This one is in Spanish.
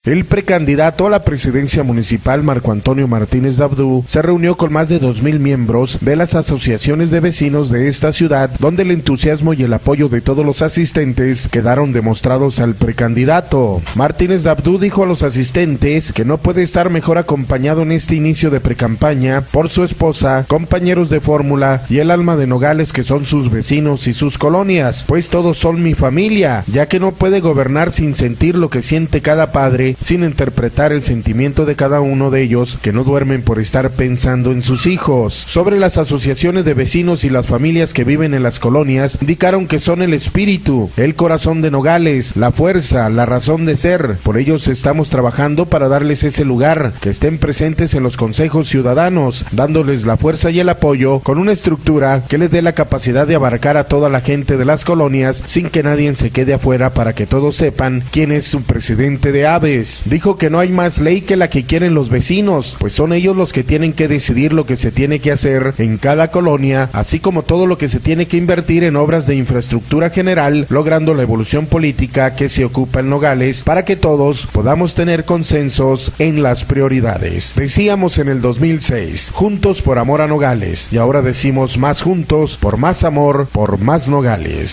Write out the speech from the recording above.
El precandidato a la presidencia municipal Marco Antonio Martínez Dabdú se reunió con más de 2,000 miembros de las asociaciones de vecinos de esta ciudad, donde el entusiasmo y el apoyo de todos los asistentes quedaron demostrados al precandidato. Martínez Dabdú dijo a los asistentes que no puede estar mejor acompañado en este inicio de precampaña por su esposa, compañeros de fórmula y el alma de Nogales, que son sus vecinos y sus colonias, pues todos son mi familia, ya que no puede gobernar sin sentir lo que siente cada padre, sin interpretar el sentimiento de cada uno de ellos, que no duermen por estar pensando en sus hijos. Sobre las asociaciones de vecinos y las familias que viven en las colonias, indicaron que son el espíritu, el corazón de Nogales, la fuerza, la razón de ser. Por ellos estamos trabajando para darles ese lugar, que estén presentes en los consejos ciudadanos, dándoles la fuerza y el apoyo con una estructura que les dé la capacidad de abarcar a toda la gente de las colonias sin que nadie se quede afuera, para que todos sepan quién es su presidente de Aves. Dijo que no hay más ley que la que quieren los vecinos, pues son ellos los que tienen que decidir lo que se tiene que hacer en cada colonia, así como todo lo que se tiene que invertir en obras de infraestructura general, logrando la evolución política que se ocupa en Nogales para que todos podamos tener consensos en las prioridades. Decíamos en el 2006, juntos por amor a Nogales, y ahora decimos más juntos por más amor, por más Nogales.